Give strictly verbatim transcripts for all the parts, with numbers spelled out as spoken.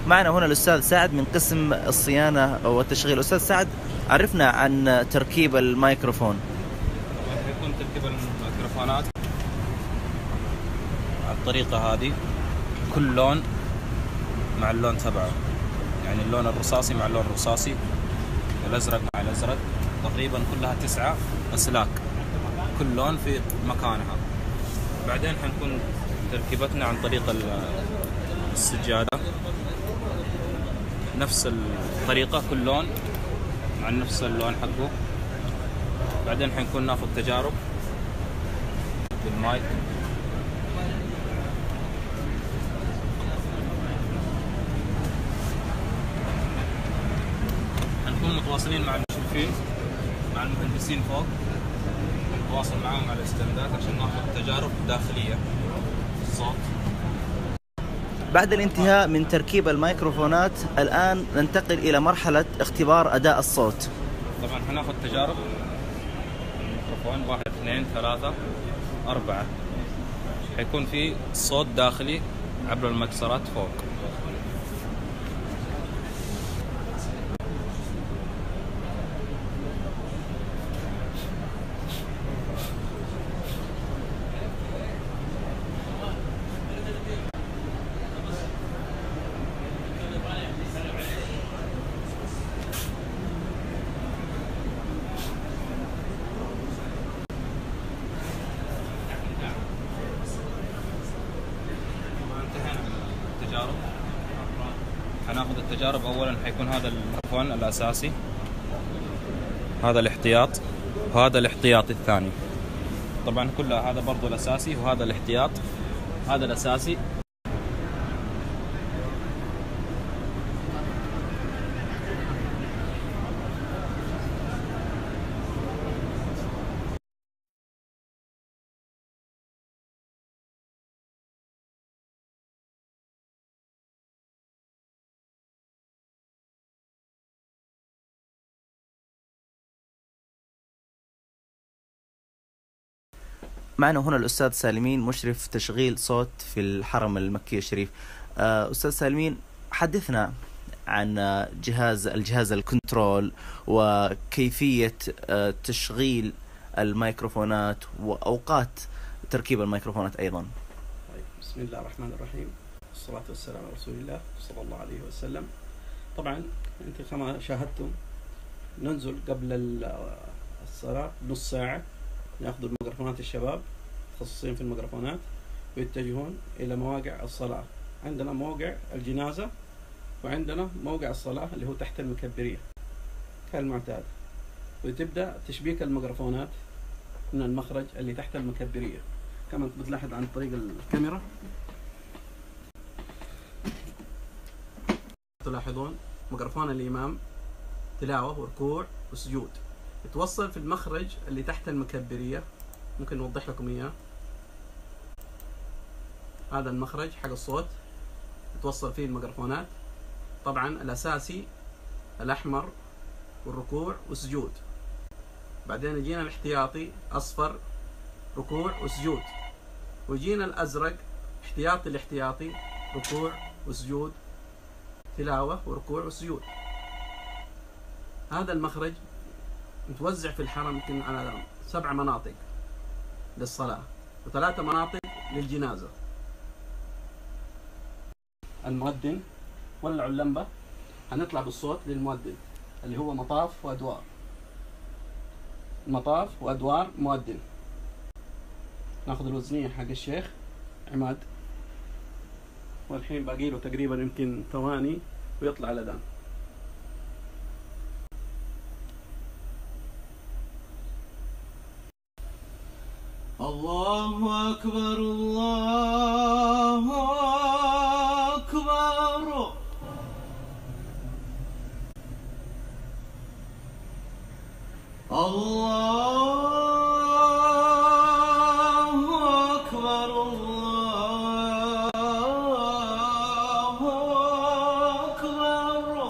معنا هنا الأستاذ سعد من قسم الصيانة والتشغيل. أستاذ سعد، عرفنا عن تركيب الميكروفون. يكون تركيب الميكروفونات على الطريقة هذه، كل لون مع اللون تبعه، يعني اللون الرصاصي مع اللون الرصاصي، الأزرق مع الأزرق، تقريبا كلها تسعة أسلاك، كل لون في مكانها. بعدين حنكون تركيبتنا عن طريق السجادة، نفس الطريقة، كل لون مع نفس اللون حقه. بعدين حنكون ناخذ تجارب بالمايك. حنكون متواصلين مع المشرفين، مع المهندسين فوق، نتواصل معاهم على الاستندات عشان ناخذ تجارب داخلية الصوت. بعد الانتهاء من تركيب الميكروفونات، الآن ننتقل إلى مرحلة اختبار أداء الصوت. طبعا حناخذ تجارب الميكروفون، واحد اثنين ثلاثة أربعة، حيكون في صوت داخلي عبر المكسرات فوق. حناخذ التجارب. اولا حيكون هذا الميكروفون الاساسي، هذا الاحتياط، وهذا الاحتياطي الثاني. طبعا كلها هذا برضو الاساسي وهذا الاحتياط، هذا الاساسي. معنا هنا الأستاذ سالمين، مشرف تشغيل صوت في الحرم المكي الشريف. أستاذ سالمين، حدثنا عن جهاز الجهاز الكنترول وكيفية تشغيل الميكروفونات وأوقات تركيب الميكروفونات أيضا. طيب، بسم الله الرحمن الرحيم، والصلاة والسلام على رسول الله صلى الله عليه وسلم. طبعا أنت كما شاهدتم ننزل قبل الصلاة نص ساعة، ناخذ الميكروفونات، الشباب متخصصين في الميكروفونات، ويتجهون إلى مواقع الصلاة. عندنا موقع الجنازة وعندنا موقع الصلاة اللي هو تحت المكبرية كالمعتاد، وتبدأ تشبيك الميكروفونات من المخرج اللي تحت المكبرية كما بتلاحظ عن طريق الكاميرا. تلاحظون ميكروفون الإمام تلاوة وركوع وسجود يتوصل في المخرج اللي تحت المكبرية. ممكن نوضح لكم إياه. هذا المخرج حق الصوت يتوصل فيه الميكروفونات. طبعا الأساسي الأحمر والركوع وسجود، بعدين يجينا الاحتياطي أصفر ركوع وسجود، ويجينا الأزرق احتياطي الاحتياطي ركوع وسجود، تلاوة وركوع وسجود. هذا المخرج متوزع في الحرم يمكن على سبع مناطق للصلاة وثلاثة مناطق للجنازة. المؤذن ولعوا اللمبة، هنطلع بالصوت للمؤذن اللي هو مطاف وأدوار، مطاف وأدوار مؤذن. ناخذ الوزنية حق الشيخ عماد، والحين باقي له تقريبا يمكن ثواني ويطلع الأذان. الله أكبر الله أكبر الله أكبر الله أكبر.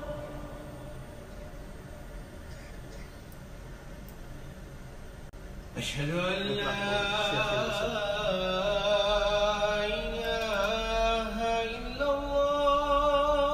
أشهد أن لا إله إلا الله.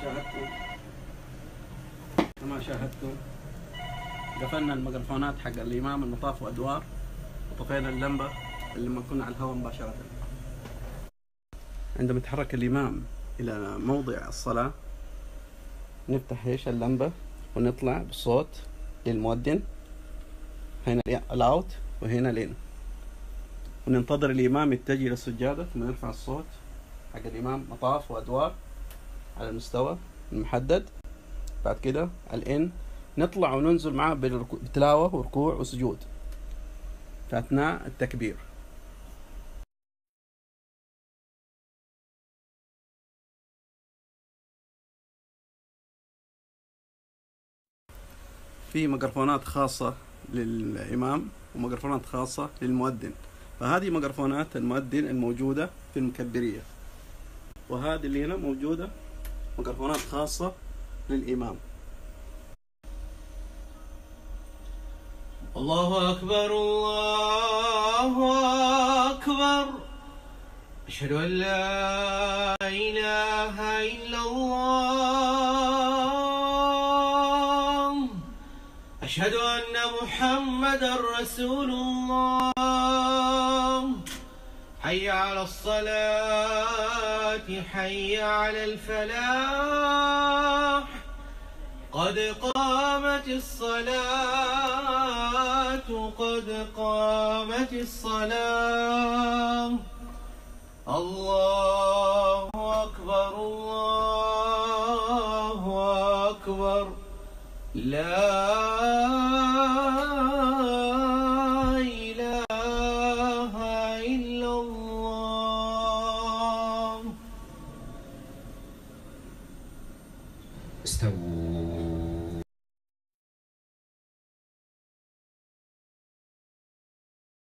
شاهدتم كما شاهدتم قفلنا الميكروفونات حق الإمام المطاف وأدوار، وطفينا اللمبة اللي لما كنا على الهواء مباشرة. عندما يتحرك الإمام إلى موضع الصلاة نفتح ايش اللمبة ونطلع بالصوت للمؤذن، هنا الأوت وهنا الإن، وننتظر الإمام يتجه إلى السجادة ثم نرفع الصوت حق الإمام مطاف وأدوار على المستوى المحدد. بعد كده الإن نطلع وننزل معاه بتلاوة وركوع وسجود في أثناء التكبير. في ميكروفونات خاصة للإمام وميكروفونات خاصة للمؤذن، فهذه ميكروفونات المؤذن الموجودة في المكبرية، وهذه اللي هنا موجودة ميكروفونات خاصة للإمام. الله أكبر الله أكبر، أشهد أن لا إله إلا الله، أشهد أن محمدا رسول الله. حي على الصلاة، حي على الفلاح، قد قامت الصلاة، قد قامت الصلاة. الله أكبر الله أكبر، لا